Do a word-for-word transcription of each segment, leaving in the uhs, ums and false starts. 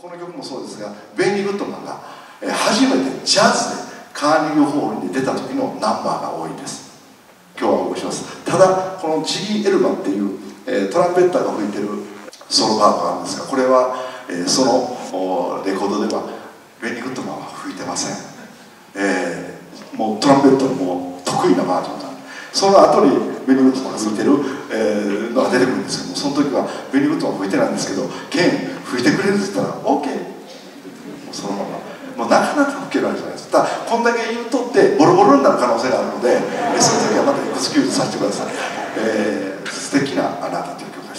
この曲もそうですが、ベンニー・グッドマンが初めてジャズでカーネギーホールに出た時のナンバーが多いです。今日はお送りします。ただこのジギー・エルマンっていう、えー、トランペッターが吹いてるソロパートがあるんですが、これは、えー、そのレコードではベンニー・グッドマンは吹いてません。えー、もうトランペットのもう得意なバージョンなんで、その後にベンニー・グッドマンが吹いてる、えー、のが出てくるんですけども、その時はベンニー・グッドマン吹いてないんですけど、ケン吹いてくれるって言ったら OK、 そのままもうなかなか吹けるわけじゃないです。ただこんだけ言うとってボロボロになる可能性があるので、その時はまたエクスキューズさせてください。えー、素敵なあなたという曲です。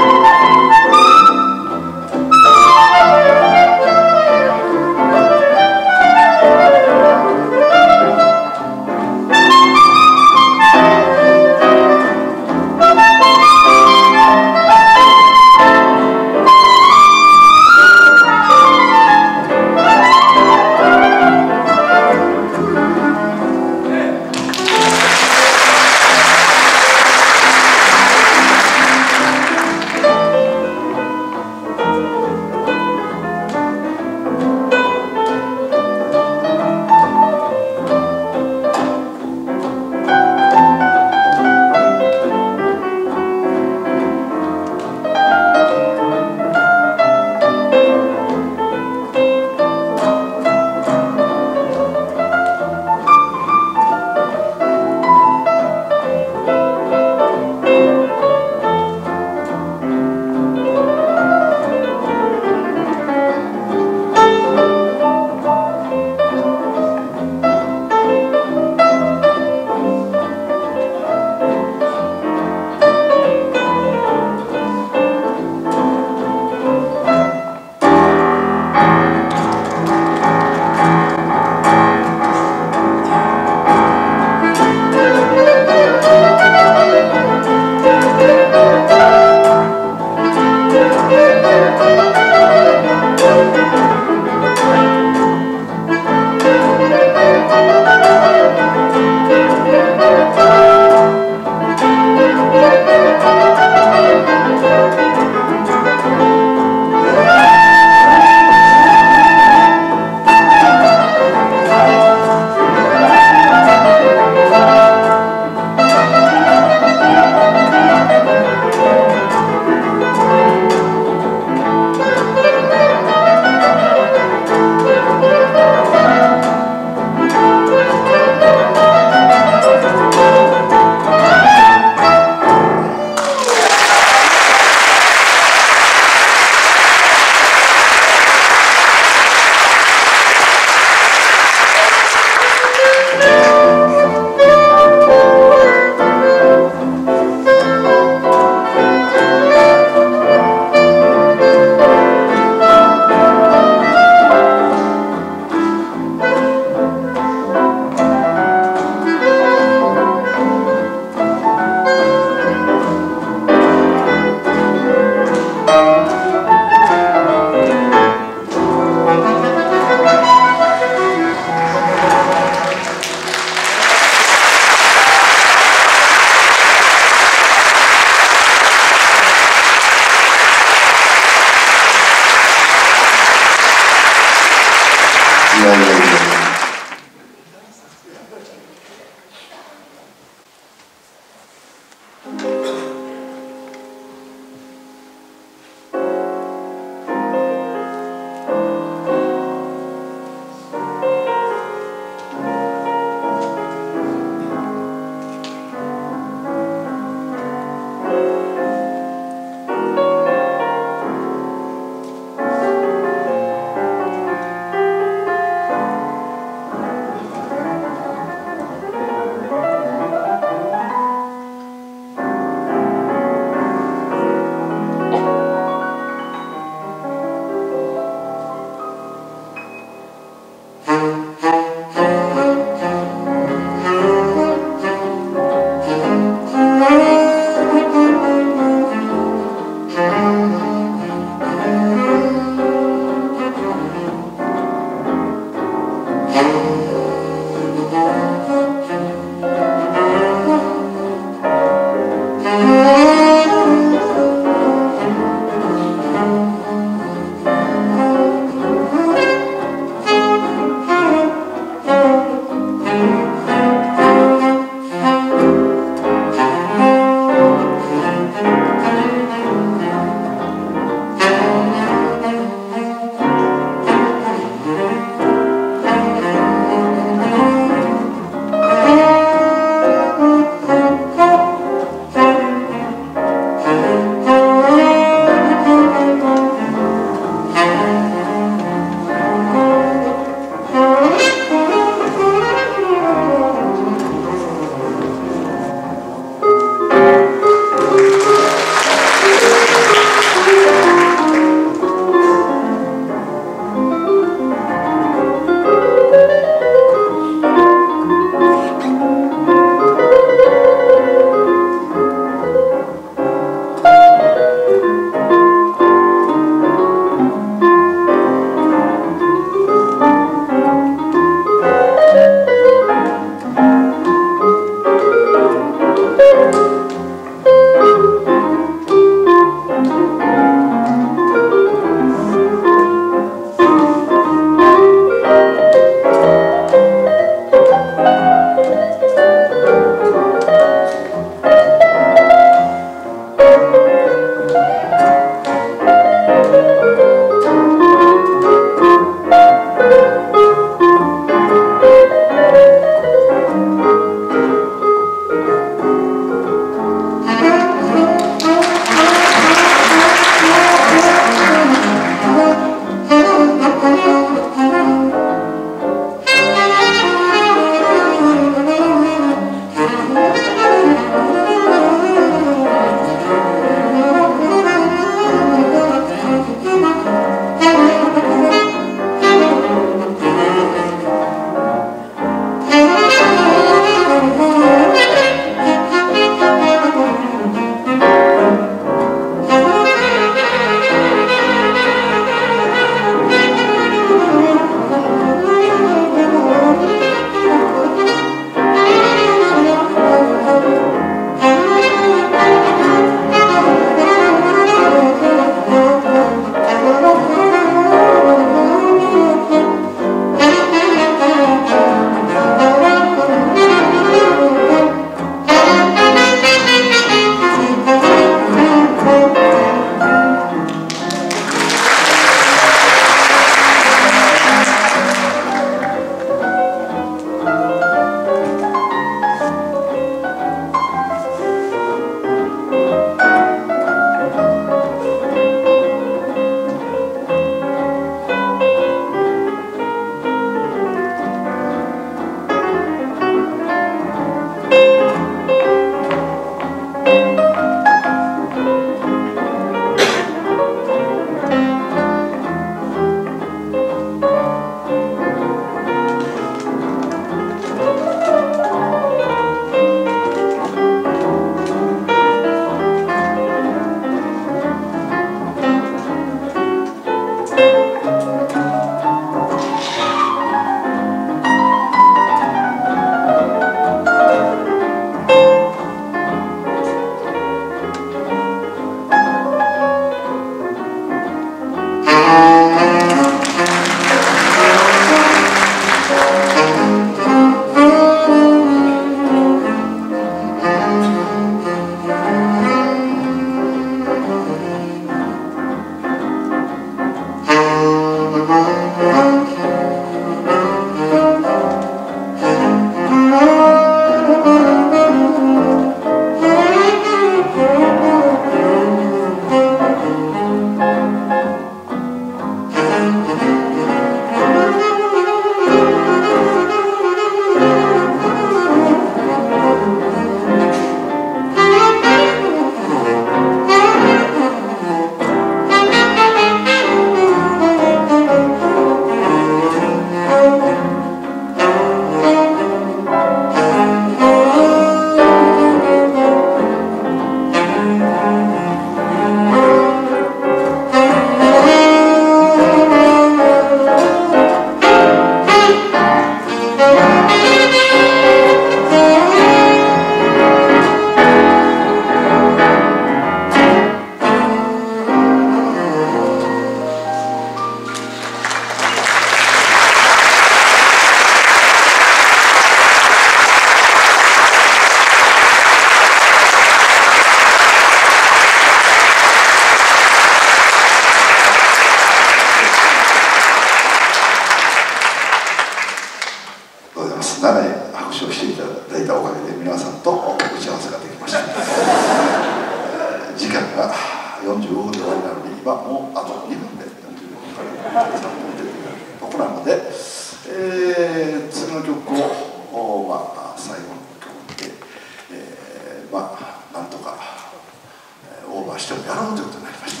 よんじゅうごふんで終わりなのに今もうあとにふんでよんじゅうごふんからさんぷんでというとこなので、えー、次の曲を、まあ、最後の曲で、えー、まあなんとか、えー、オーバーしてもやろうということになりました。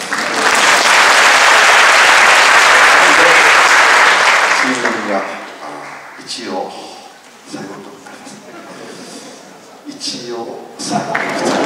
次の曲が一応最後の曲になります。一応最後の曲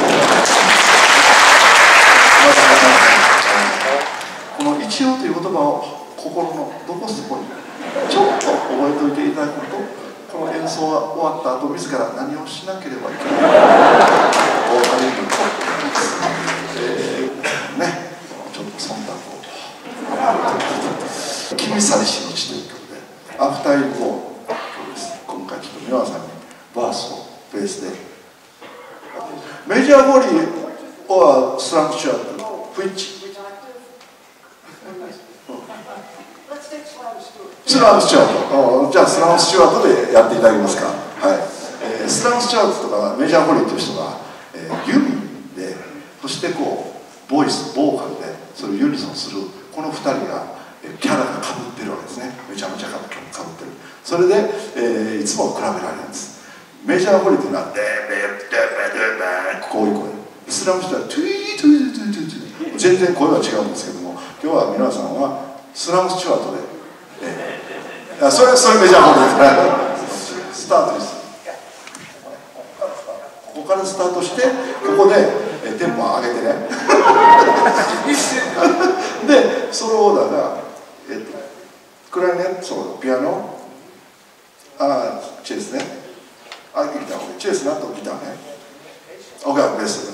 この一応という言葉を心のどこそこにちょっと覚えておいていただくと、この演奏が終わった後自ら何をしなければいけないかお分かりになると思います。えー、ね、ちょっと忖度を「君去りしの地」という曲で「アフター・イー・ゴー」の曲です。今回ちょっと皆さんにバースをベースでメジャーボディはスランプチュアートフイッチスランスチュワート、じゃあスランスチュワートでやっていただけますか。はい、えー、スランスチュワートとかメジャーホリーという人が、えー、ユニで、そしてこうボイスボーカルでそれをユニソンするこのふたりが、えー、キャラがかぶってるわけですね。めちゃめちゃかぶってる。それで、えー、いつも比べられるんです。メジャーホリーというのはデーベーデーベーデーこういう声、スラムチュワートはトゥイートゥイトゥイトゥイトゥイ全然声は違うんですけども、今日は皆さんはスラムチュワートで、えー、あそれそれメジャーホリーですね。スタートです。ここからスタートしてここで、えー、テンポを上げてねでソロオーダーが、えー、とクラリネットソロピアノあチェスねあギターチェスなとギターねオッケーベース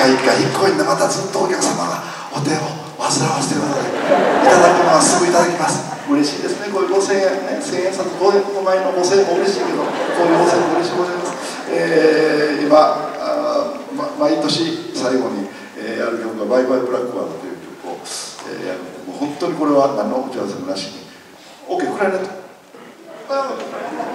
回一回引っ込んでまたずっとお客様がお手を煩わせてください。いただくのはすぐいただきます。嬉しいですね。こういうごせんえんね、せんえん札ごえんごまいのごせんえんも嬉しいけど、こういうごせんえんも嬉しいございます。えー、今あ、ま、毎年最後に、えー、やる曲が「バイバイブラックワード」という曲を、えー、やるので、もう本当にこれは何の打ち合わせもなしに OK くらいねと。